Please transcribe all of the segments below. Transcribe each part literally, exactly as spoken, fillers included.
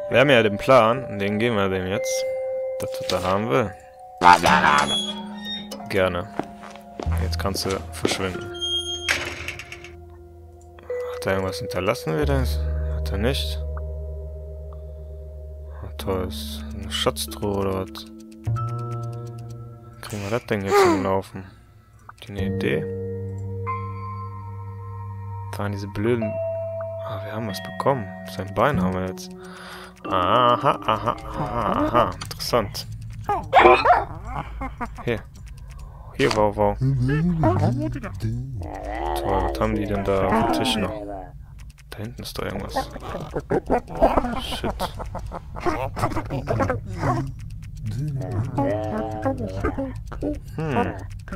Wir haben ja den Plan, und den geben wir dem jetzt. Das, was er haben will. Gerne. Jetzt kannst du verschwinden. Hat er irgendwas hinterlassen wieder? Hat er nicht? Oh, toll, ist eine Schatztruhe oder was? Kriegen wir das Ding jetzt zum Laufen? Habt ihr eine Idee? Waren diese blöden... Ah, wir haben was bekommen. Sein Bein haben wir jetzt. Aha, aha, aha, aha. Interessant. Hier. Hier, wow, wow. Toll, was haben die denn da auf dem Tisch noch? Da hinten ist doch irgendwas. Shit. Hm.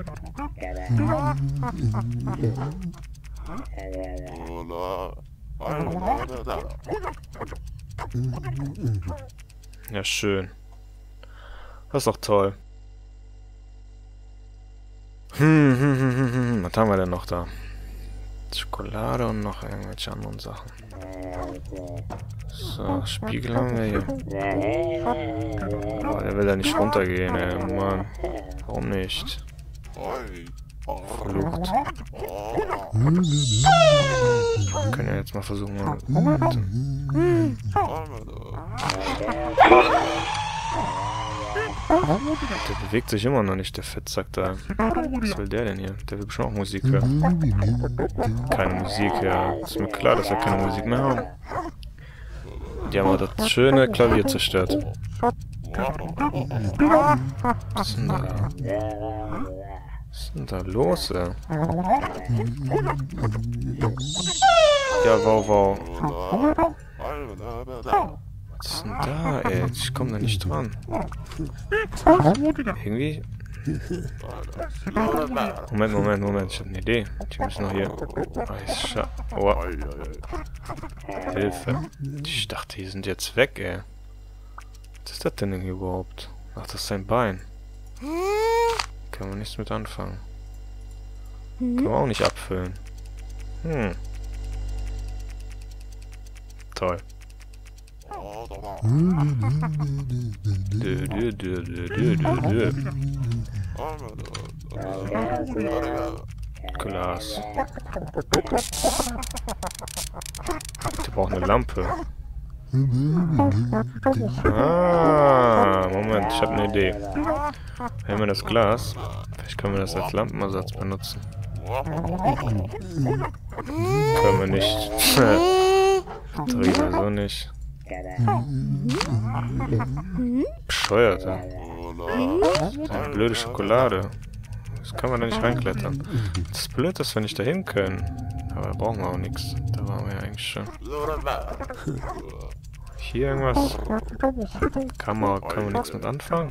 Ja, schön. Das ist doch toll. Hm, hm, hm, hm, hm. Was haben wir denn noch da? Schokolade und noch irgendwelche anderen Sachen. So, Spiegel haben wir hier. Oh, der will da nicht runtergehen, ey. Mann. Warum nicht? Verflucht. Wir können ja jetzt mal versuchen, mal... Der bewegt sich immer noch nicht, der Fettsack da. Was will der denn hier? Der will bestimmt auch Musik hören. Keine Musik, ja. Ist mir klar, dass wir keine Musik mehr haben. Die haben aber das schöne Klavier zerstört. Was ist denn da? Was ist denn da los, ey? Ja, wow, wow. Was ist denn da, ey? Ich komme da nicht dran. Irgendwie... Moment, Moment, Moment. Ich habe eine Idee. Die müssen noch hier... Oh, Hilfe. Ich dachte, die sind jetzt weg, ey. Was ist das denn hier überhaupt? Ach, das ist sein Bein. Können wir nichts mit anfangen. Können wir auch nicht abfüllen. Hm. Toll. Dö, dö, dö, dö, dö, dö, dö. Glas. Die brauchen eine Lampe. Ah, Moment, ich habe eine Idee. Wenn wir das Glas, vielleicht können wir das als Lampenersatz benutzen. Können wir nicht. Batterie so nicht. Bescheuert, ja. Eine blöde Schokolade. Das kann man da nicht reinklettern. Das ist blöd, dass wir nicht dahin können. Aber da brauchen wir auch nichts. Da waren wir ja eigentlich schon. Hier irgendwas? Kamera, können wir nichts mit anfangen?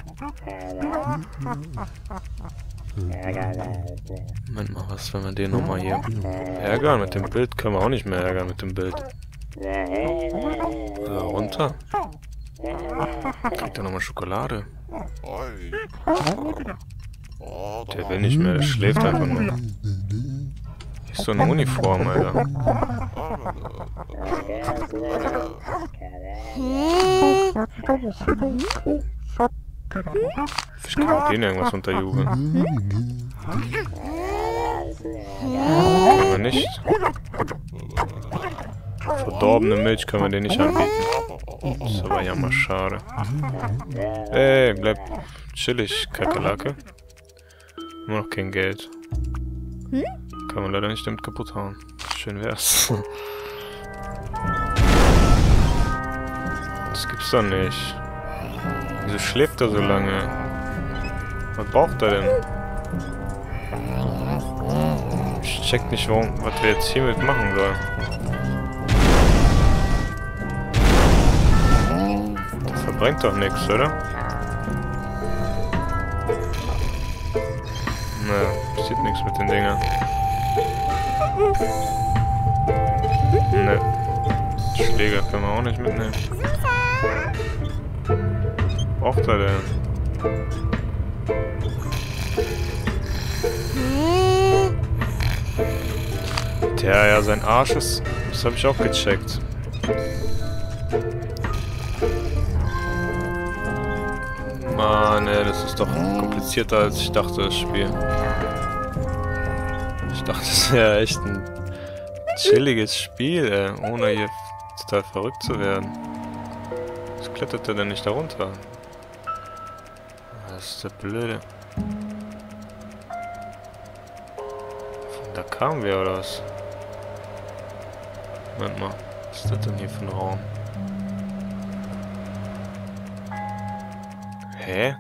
Moment mal, was, wenn wir den nochmal hier ärgern? Mit dem Bild können wir auch nicht mehr ärgern mit dem Bild. Da runter. Kriegt er nochmal Schokolade? Der will nicht mehr, der schläft einfach nur. Hier ist so eine Uniform, Alter. Ich kann auch denen irgendwas unterjubeln. Können wir nicht. Verdorbene Milch können wir den nicht anbieten. Das ist aber ja mal schade. Ey, bleib chillig, Kakerlake. Immer noch kein Geld. Kann man leider nicht damit kaputt hauen. Schön wär's. Das gibt's doch nicht. Wieso schläft er so lange? Was braucht er denn? Ich check nicht, warum, was wir jetzt hiermit machen sollen. Das verbrennt doch nichts, oder? Ne, passiert nichts mit den Dingern. Ne. Schläger können wir auch nicht mitnehmen. Was braucht er denn? Der, ja, sein Arsch ist... Das habe ich auch gecheckt. ist doch komplizierter als ich dachte, das Spiel. Ich dachte, es wäre echt ein chilliges Spiel, ey, ohne hier total verrückt zu werden. Was klettert der denn nicht da runter? Das ist der Blöde. Von da kamen wir, oder was? Moment mal, was ist das denn hier für ein Raum? Hä?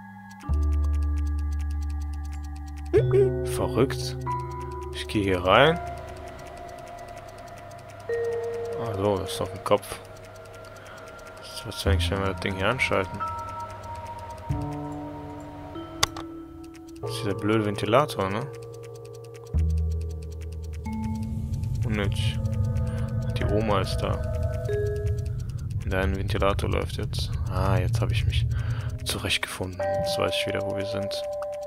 Verrückt. Ich gehe hier rein. Ah so, das ist auf dem Kopf. Was will ich, wenn wir das Ding hier anschalten? Das ist dieser blöde Ventilator, ne? Unnötig. Die Oma ist da. Und ein Ventilator läuft jetzt. Ah, jetzt habe ich mich zurechtgefunden. Jetzt weiß ich wieder, wo wir sind.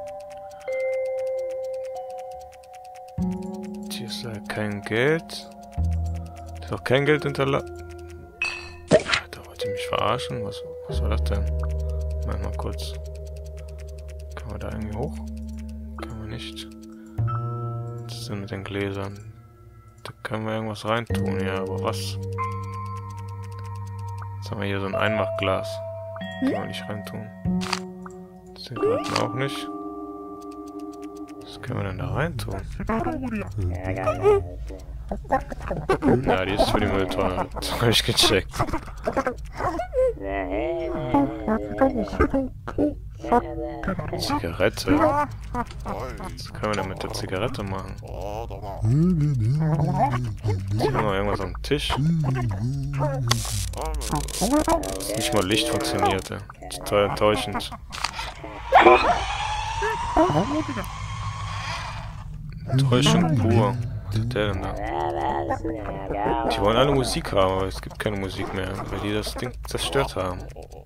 Hier ist leider kein Geld. Da ist auch kein Geld hinterlassen. Da wollt ihr mich verarschen? Was, was war das denn? Mal mal kurz. Können wir da irgendwie hoch? Können wir nicht. Was ist denn mit den Gläsern? Da können wir irgendwas reintun, ja, aber was? Jetzt haben wir hier so ein Einmachglas. Können wir nicht reintun. Zigaretten auch nicht. Was können wir denn da reintun? Ja, die ist für die Mülltonne. Das habe ich gecheckt. Zigarette? Was können wir denn mit der Zigarette machen? Jetzt haben wir irgendwas am Tisch. Dass nicht mal Licht funktioniert, ey. Total enttäuschend. Enttäuschend pur. Was ist der denn da? Die wollen alle Musik haben, aber es gibt keine Musik mehr, weil die das Ding zerstört haben.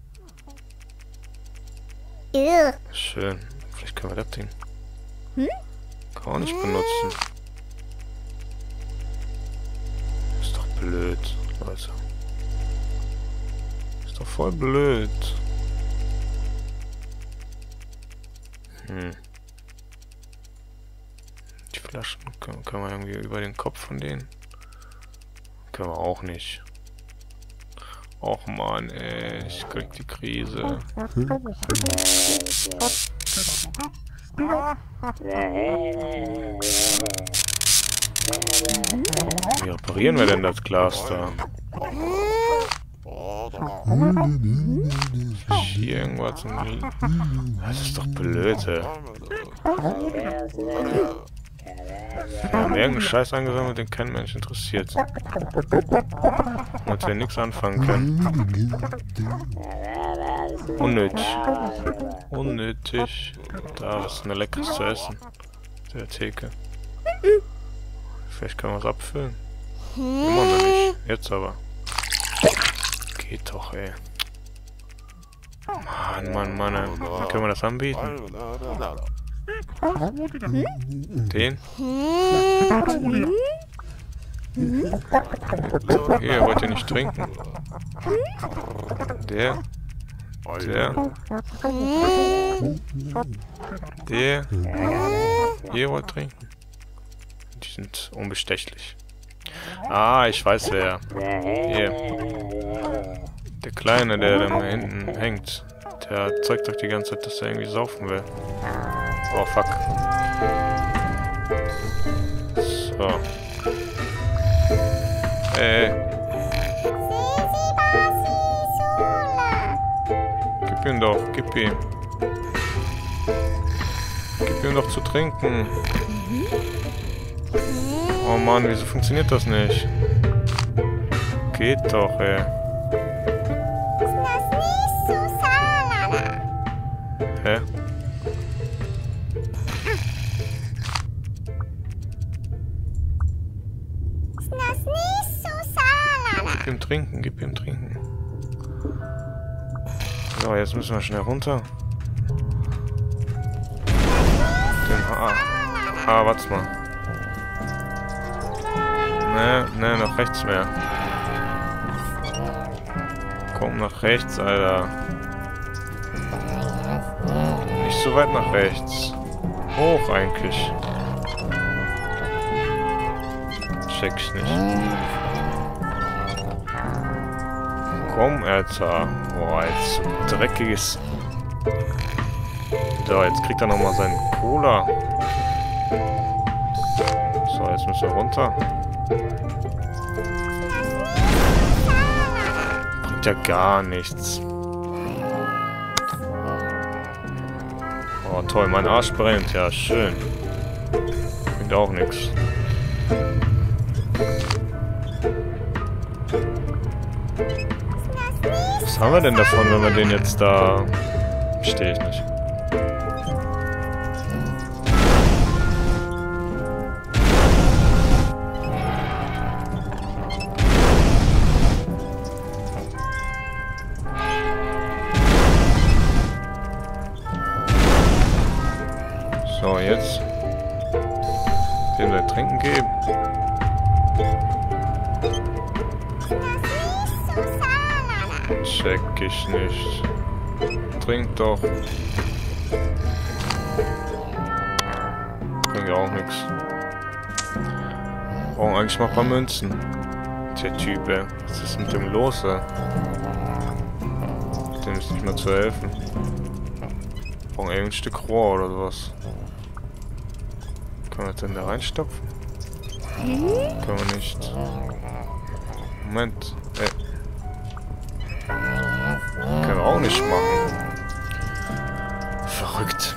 Schön. Vielleicht können wir das Ding gar nicht benutzen. Ist doch blöd, Leute. Ist doch voll blöd. Hm. Die Flaschen können, können wir irgendwie über den Kopf von denen. Können wir auch nicht. Och man, ey, ich krieg die Krise. Wie reparieren wir denn das Glas da? Hier irgendwas im... Das ist doch blöd, ey. Wir haben irgendeinen Scheiß angesammelt, den kein Mensch interessiert. Und wir nichts anfangen können. Unnötig. Unnötig. Da ist eine Leckeres zu essen. Der Theke. Vielleicht können wir es abfüllen. Immer noch nicht. Jetzt aber. Geht doch, ey. Mann, Mann, Mann. Ey. Wie können wir das anbieten? Den? Hier, wollt ihr nicht trinken? Der? Der? Der? Ihr wollt trinken? Die sind unbestechlich. Ah, ich weiß wer. Hier. Der Kleine, der da hinten hängt. Der zeigt doch die ganze Zeit, dass er irgendwie saufen will. Oh, fuck. So. Ey. Gib ihm doch, gib ihm. Gib ihm doch zu trinken. Oh Mann, wieso funktioniert das nicht? Geht doch, ey. Hä? Gib ihm trinken, gib ihm trinken. So, jetzt müssen wir schnell runter. Den, ah, ah, warte mal. Ne, ne, nach rechts mehr. Komm nach rechts, Alter. nicht so weit nach rechts. Hoch eigentlich. Check ich nicht. Komm, Alter. Boah, jetzt so dreckiges. So, jetzt kriegt er nochmal seinen Cola. So, jetzt müssen wir runter. Bringt ja gar nichts. Oh, toll, mein Arsch brennt. Ja, schön. Bringt auch nichts. Was haben wir denn davon, wenn wir den jetzt da... Verstehe ich nicht. So, jetzt dem wir Trinken geben. Check ich nicht. Trink doch. Bringt ja auch nichts. Brauchen eigentlich mal ein paar Münzen. Der Typ, ey. Was ist mit dem los, ey? Dem ist nicht mehr zu helfen. Brauchen irgendein Stück Rohr oder sowas. Können wir das denn da reinstopfen? Können wir nicht. Moment. Ey. Können wir auch nicht machen. Verrückt.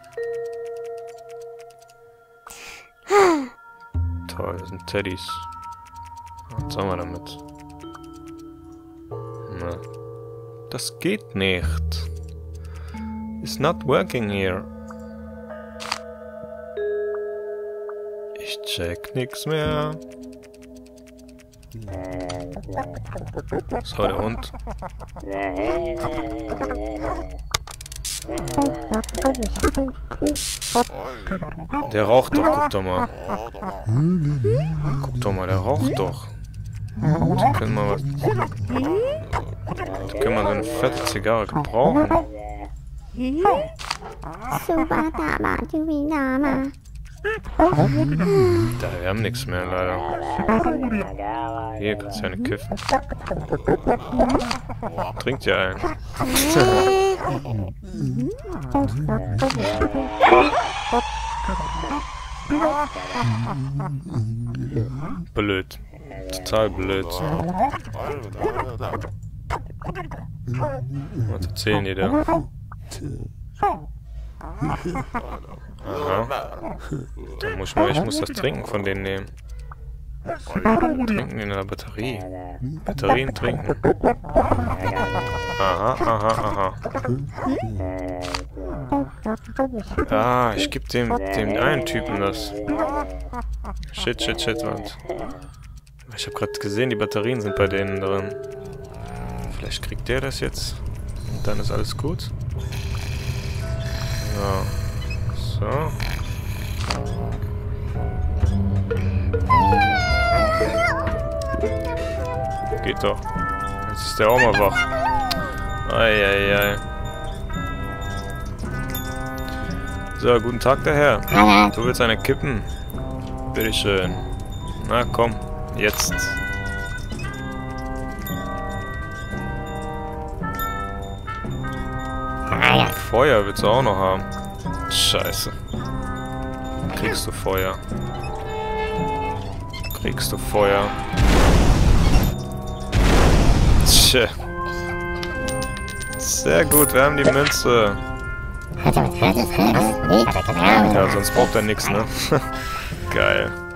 Toll, das sind Teddys. Was sollen wir damit? Na. Das geht nicht. It's not working here. Ich check nix mehr. So, der Hund. Der raucht doch, guck doch mal. Guck doch mal, der raucht doch. Da können wir was. Da können wir so eine fette Zigarre gebrauchen. Da, wir haben nichts mehr, leider. Hier kannst du ja nicht kiffen. Trinkt ja ein. Blöd. Total blöd. Was erzählen die da? Aha. Dann muss ich mal, ich muss das Trinken von denen nehmen. Trinken in der Batterie. Batterien trinken. Aha, aha, aha. Ah, ich geb dem, dem einen Typen das. Shit, shit, shit, was? Ich habe gerade gesehen, die Batterien sind bei denen drin. Vielleicht kriegt der das jetzt. Und dann ist alles gut. So. So. Geht doch. Jetzt ist der auch mal wach. Eieiei. So, guten Tag, der Herr. Du willst eine kippen? Bitteschön. Na komm, jetzt. Feuer willst du auch noch haben. Scheiße. Kriegst du Feuer. Kriegst du Feuer. Tja. Sehr gut, wir haben die Münze. Ja, sonst braucht er nichts, ne? Geil.